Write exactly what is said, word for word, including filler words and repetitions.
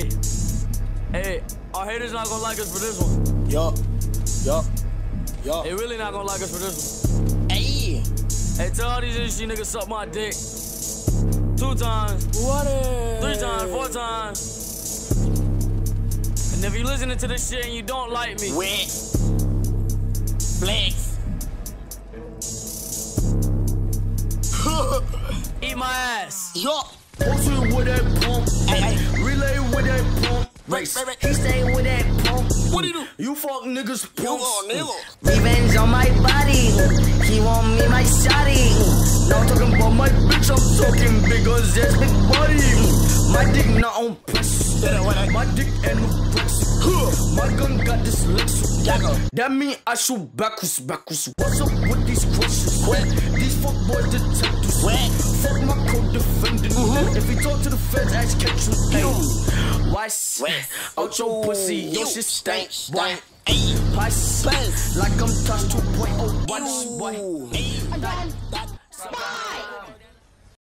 Hey, hey, our haters not gonna like us for this one. Yup, yup, yup. They really not gonna like us for this one. Hey, Hey, tell all these industry niggas suck my dick. Two times, what is? three times, four times. And if you listening to this shit and you don't like me, Wet. Flex. eat my ass. Yup. Posted with that pump, Ay, ay. relay with that pump, Race. he stay with that pump. What he do? You fuck niggas You pumps. on nigga. Revenge on my body, he want me my shawty. Now talking about my bitch, I'm talking because that's big body. My dick not on press, my dick and no press. My gun got dyslexia. Yaga. That mean I shoot backwards, backwards. What's up with these questions? These fuck boys detectives. Wet. Fuck my co-defendant. If he talk to the feds, ask catch you. Ew. Why Wet. out your pussy? Your Ew. shit stank. Stank. Boy. Ay. Pice. Buzz. Like I'm touched two point oh. Watch. Ew. Boy. Ay. That- that-